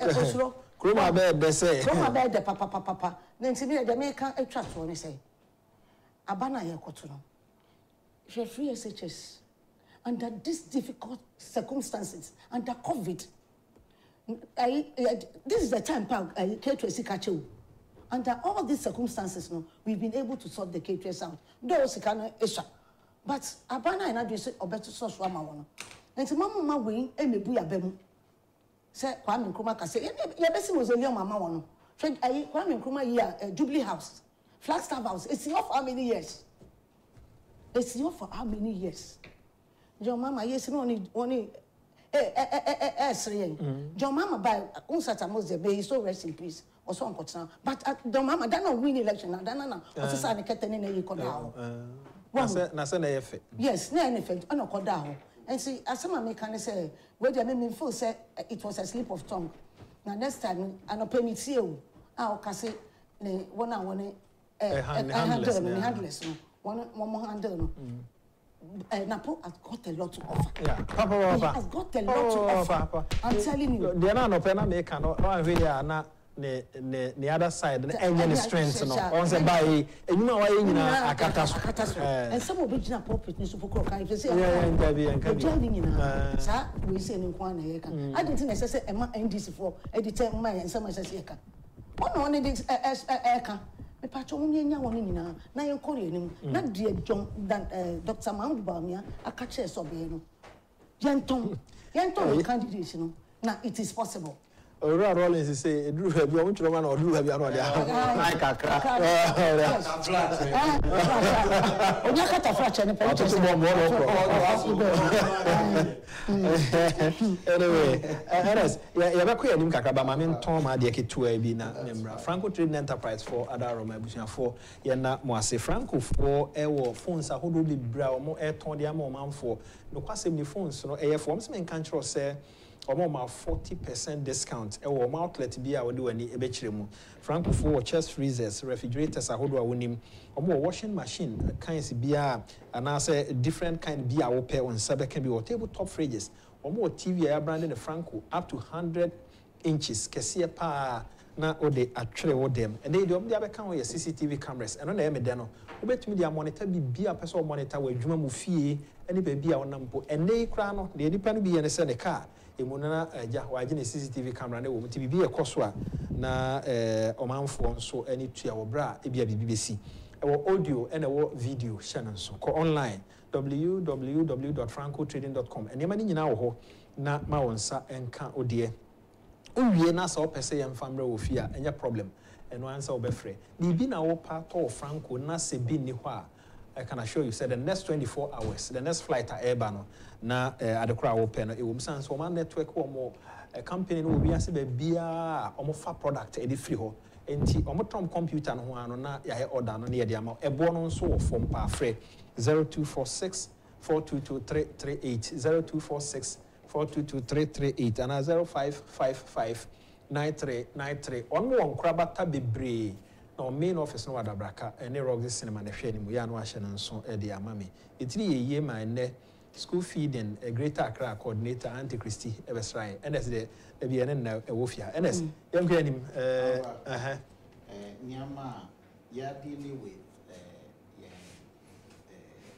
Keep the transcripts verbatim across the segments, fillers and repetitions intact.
osuro kroma be de say kroma be de papa papa papa na ntimi de me kan atwa so ne say abana ye koto no she free S H S under these difficult circumstances under COVID. I, I, this is the time I K two S catch. Under all these circumstances, no, we've been able to sort the K two S out. Those kind issue, but abana and I do say or better source one one. And to mama ma wing e me buya bemu. Say Kwame Nkrumah ka say ya besi was a young mama one. Friend I Kwame Nkrumah here Jubilee House, Flagstaff House. It's here for how many years? It's here for how many years? Your mama yes no only only eh eh eh eh eh eh Your mama by unsata mose be so rest in peace. Also important, but the mama that not win election now. That na officer ne ketene na yiko da. Na say na say na effect. Yes, na effect. I no koda ho. And see, as some me can say, where they make me feel say it was a slip of tongue. Now next time, I no pay me see you. Ah, okay, say ne one and one eh handle me handless no. One one more handle no. Uh, Napo has got a lot to offer. Yeah, Papa, Papa has got a lot oh, to offer. Papa. I'm telling you. The no pena make no no really na ne ne the other side the any strength no. On say buy enyuma wa nyina akata so. And some of which na pulpit ni super crook I say. Yeah, yeah, nkabi nkabi. Joining nyina. Sa we say ni kwa na ye ka. I didn't think say e ma N D C for editor ma and some say ye ka. One one dey e ka. Me pacho mo nya won nyina na ye kore nim na de John Doctor Mahmoud Bawumia aka che so be no yenton yenton candidates no na it is possible. Ora Rollins say eduru ha bi o ntro ma na oduru ha bi ano de ai kakra onya kata fracha ne pa to bo anyway Enes ya ba ko yanim kakra ba ma me nton ma de ketua bi na membra Franco Trading Enterprise for other Roma abusia for ye na mo ase Franco for e wo phones ahodo bi bra o mo e ton de ama o manfo no kwasem ni phones no e ye for me kan kiro say omo forty percent discount e wo outlet bi a wo de wani e be kire mu Franco for chest freezers refrigerators ahodo a wonim omo washing machine kinds bia ana say different kind bia wo pair on sabe can be or tabletop fridges omo T V ya branding the Franco up to one hundred inches kese pa na o de atwere wo dem and they do omo dia be kan wo C C T V cameras eno na e me de no wo betumi dia monitor bi bia person monitor wo adwuma mu fie ene ba bia wonam po ene kra no de nipa no bi ye ne se ne car emunana ja waje C C T V camera na wo mti bibi ekoso a na eh omanfo nso ani tua wo bra e bia bibi besi e wo audio and e wo video channel so ko online w w w dot franco trading dot com ene ma ni nyina wo ho na ma wonsa enka odie owie na sa opese yem famra wo fi a enya problem eno ansa wo befre bibi na wo pa to Franco na se bi ni ho a I can assure you, said the next twenty-four hours, the next flight at Airbano, na at the crowd open, it will sense one network or more. A company will be as a beer or more fat product, a free ho. And T or more Tom computer and one na ya order near the amount, a bonus so from par free zero two four six four two two three three eight zero two four six four two two three three eight and a zero five five five nine three nine three. On one crabata be brave. No main office no wadabraka ene Roxy cinema na hwe ni mu ya no ahye no nso e de amame etiri yeye ma ne school feeding a greater Accra coordinator Auntie Christy Ebesrai ns de e bi ene na e wofia ns yam kwa nim eh eh eh nyama ya dealing with eh yeah eh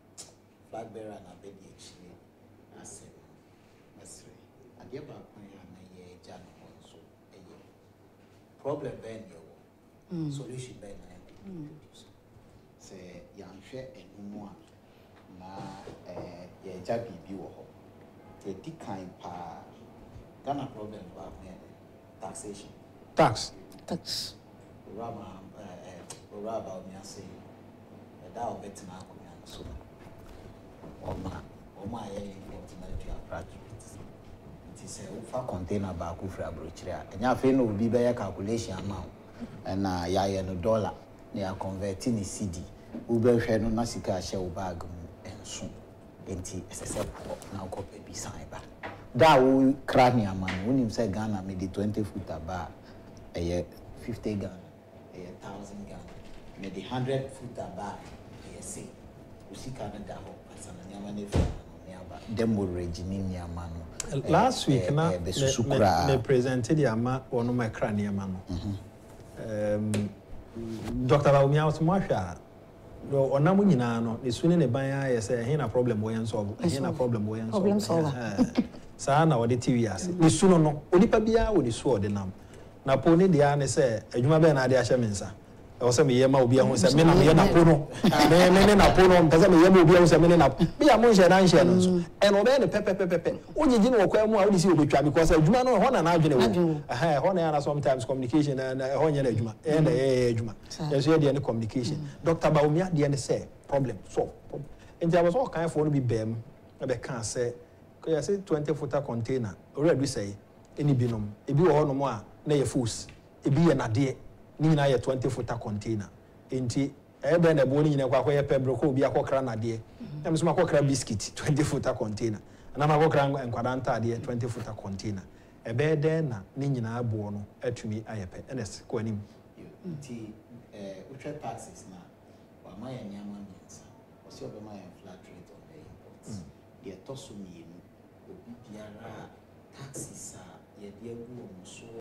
flag bearer na be di chini asem mesre ade ba kon ya na ye ja no nso eh problem ben Mm. Solution by nine. Say young share and more na eh ye jabi bi wo ho. Te di kind pa Ghana problem about taxation. Tax. Tax. Rama eh Rama me say e da obet na akunya so. Oma oma ye important to your graduates. It is a fa container ba ku fra brochire a. Enya fe no obi be calculation amount. And uh, ya ya no dollar they are converting in C D ube hwe no na sika hye wo bag mu enso enti esese na ko pe bi san ba da wo krania man wonim say Ghana me di twenty foot aba eye fifty Ghana eye one thousand Ghana me di one hundred foot aba eye say usika na da ho asana nyama ne fa no me demorage ni niama no last week na me me presented the ama ono my cranium no um Doctor Bawumia was masha no onam nyina no ne sune ne ban aye say he na problem wo yen solve he na problem wo yen solve problem solve saa na wo de T V ase ne suno no onipa bia wo ne su o de nam na po ne dia ne say adwuma be na de ahye mensa e wo say me yema obi ahun say me na me na po no me me na po no mpeza me yema obi ahun say me na bia mo nhye na nhye no so e no be ne pepe pepe pepe onyigi ne wo kwa mu a wo de si obetwa because adwuma no ho na na adwene wo eh ho na ya na sometimes communication na ho nya na adwuma eh na eh adwuma e so ye de ne communication Doctor Bawumia de ne say problem so and there was all kind for no be bem e be kan say ko ya say twenty footer container already say any binom e bi wo ho no mo a na ye fools e bi ye na de ni na ye twenty footer container enti e be na bo ni nyina kwa kwa ye pebro ko bi akokra na de na me so akokra biscuit twenty footer container na ma akokra nkwadanta de twenty footer container e be de na ni nyina bo no atumi ayepe ns ko anim enti eh ultra taxes na wa ma ya nyama nyensa o se obe ma ya flat rate on the imports de to so mienu obi biara taxes a ye de agu o so